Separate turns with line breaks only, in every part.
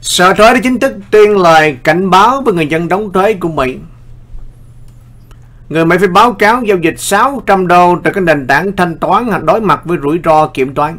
Sở thuế đã chính thức tuyên lời cảnh báo với người dân đóng thuế của Mỹ. Người Mỹ phải báo cáo giao dịch 600 đô từ các nền tảng thanh toán hoặc đối mặt với rủi ro kiểm toán.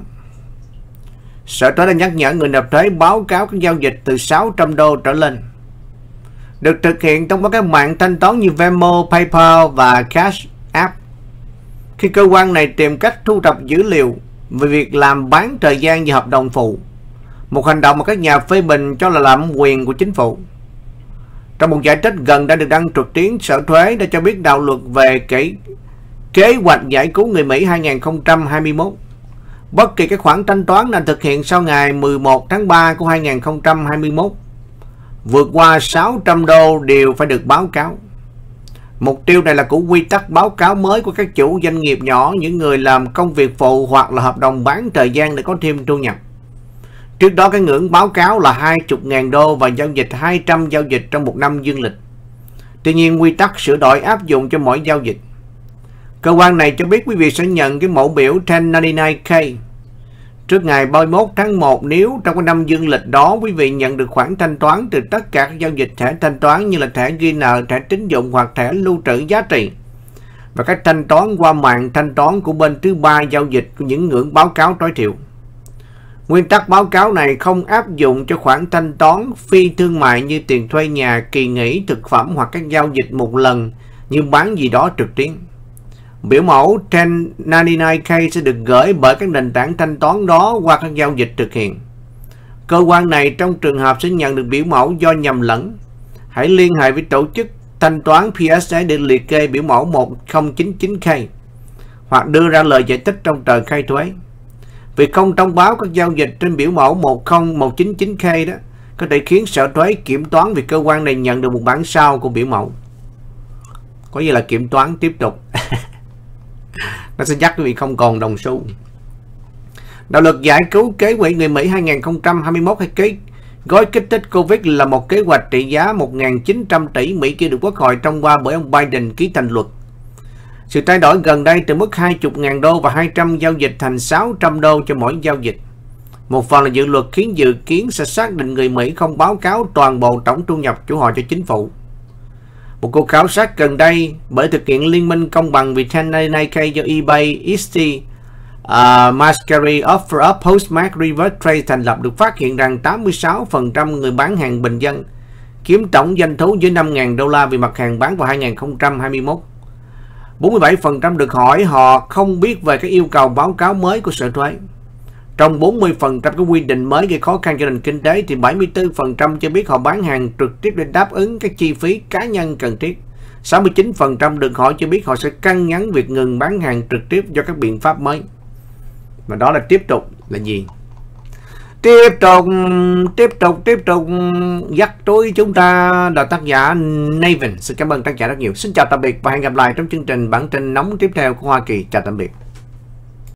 Sở thuế đã nhắc nhở người nộp thuế báo cáo các giao dịch từ 600 đô trở lên. Được thực hiện thông qua các mạng thanh toán như Venmo, PayPal và Cash App. Khi cơ quan này tìm cách thu thập dữ liệu về việc làm bán thời gian và hợp đồng phụ, một hành động mà các nhà phê bình cho là lạm quyền của chính phủ. Trong một giải thích gần đã được đăng trực tuyến, Sở thuế đã cho biết đạo luật về kế hoạch giải cứu người Mỹ 2021. Bất kỳ các khoản thanh toán nào thực hiện sau ngày 11 tháng 3 của 2021 vượt qua 600 đô đều phải được báo cáo. Mục tiêu này là của quy tắc báo cáo mới của các chủ doanh nghiệp nhỏ, những người làm công việc phụ hoặc là hợp đồng bán thời gian để có thêm thu nhập. Trước đó cái ngưỡng báo cáo là 20.000 đô và giao dịch 200 giao dịch trong một năm dương lịch. Tuy nhiên quy tắc sửa đổi áp dụng cho mỗi giao dịch. Cơ quan này cho biết quý vị sẽ nhận cái mẫu biểu 1099K trước ngày 31 tháng 1 nếu trong cái năm dương lịch đó quý vị nhận được khoản thanh toán từ tất cả các giao dịch thẻ thanh toán như là thẻ ghi nợ, thẻ tín dụng hoặc thẻ lưu trữ giá trị và các thanh toán qua mạng thanh toán của bên thứ ba giao dịch của những ngưỡng báo cáo tối thiểu. Nguyên tắc báo cáo này không áp dụng cho khoản thanh toán phi thương mại như tiền thuê nhà, kỳ nghỉ, thực phẩm hoặc các giao dịch một lần như bán gì đó trực tuyến. Biểu mẫu 1099K sẽ được gửi bởi các nền tảng thanh toán đó qua các giao dịch thực hiện. Cơ quan này trong trường hợp sẽ nhận được biểu mẫu do nhầm lẫn, hãy liên hệ với tổ chức thanh toán PSA để liệt kê biểu mẫu 1099K hoặc đưa ra lời giải thích trong tờ khai thuế. Việc không thông báo các giao dịch trên biểu mẫu 10199K đó có thể khiến Sở thuế kiểm toán vì cơ quan này nhận được một bản sao của biểu mẫu. Có nghĩa là kiểm toán tiếp tục. Nó sẽ dắt quý vị không còn đồng xu. Đạo luật giải cứu kế hoạch người Mỹ 2021 hay gói kích thích Covid là một kế hoạch trị giá 1.900 tỷ Mỹ kia được Quốc hội thông qua bởi ông Biden ký thành luật. Sự thay đổi gần đây từ mức 20.000 đô và 200 giao dịch thành 600 đô cho mỗi giao dịch. Một phần là dự luật khiến dự kiến sẽ xác định người Mỹ không báo cáo toàn bộ tổng thu nhập của họ cho chính phủ. Một cuộc khảo sát gần đây bởi thực hiện Liên minh công bằng vì 1099K do eBay, Etsy, Mascari, OfferUp, Postmates, Reverse Trade thành lập được phát hiện rằng 86% người bán hàng bình dân kiếm tổng doanh thu dưới 5.000 đô la vì mặt hàng bán vào 2021. 47% được hỏi họ không biết về các yêu cầu báo cáo mới của Sở thuế. Trong 40% các quy định mới gây khó khăn cho nền kinh tế thì 74% cho biết họ bán hàng trực tiếp để đáp ứng các chi phí cá nhân cần thiết. 69% được hỏi cho biết họ sẽ cân nhắc việc ngừng bán hàng trực tiếp do các biện pháp mới. Và đó là tiếp tục là gì? Tiếp tục dắt túi chúng ta là tác giả Navin. Xin cảm ơn tác giả rất nhiều. Xin chào tạm biệt và hẹn gặp lại trong chương trình bản tin nóng tiếp theo của Hoa Kỳ. Chào tạm biệt.